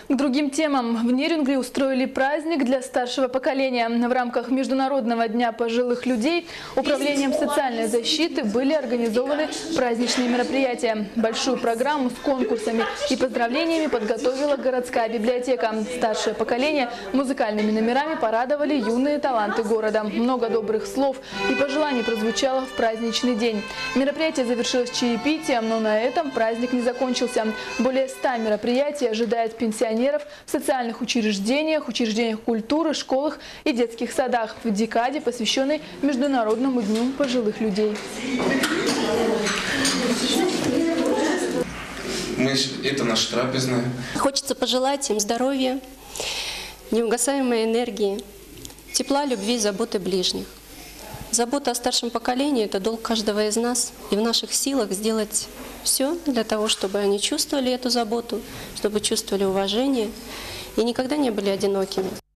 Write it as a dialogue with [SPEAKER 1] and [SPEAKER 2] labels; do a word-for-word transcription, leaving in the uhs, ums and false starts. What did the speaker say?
[SPEAKER 1] К другим темам. В Нерюнгри устроили праздник для старшего поколения. В рамках Международного дня пожилых людей Управлением социальной защиты были организованы праздничные мероприятия. Большую программу с конкурсами и поздравлениями подготовила городская библиотека. Старшее поколение музыкальными номерами порадовали юные таланты города. Много добрых слов и пожеланий прозвучало в праздничный день. Мероприятие завершилось чаепитием, но на этом праздник не закончился. Более ста мероприятий ожидает пенсионеров в социальных учреждениях, учреждениях культуры, школах и детских садах в декаде, посвященной Международному дню пожилых людей.
[SPEAKER 2] Мы, это наша трапезная.
[SPEAKER 3] Хочется пожелать им здоровья, неугасаемой энергии, тепла, любви, заботы ближних. Забота о старшем поколении – это долг каждого из нас. И в наших силах сделать все для того, чтобы они чувствовали эту заботу, чтобы чувствовали уважение и никогда не были одинокими.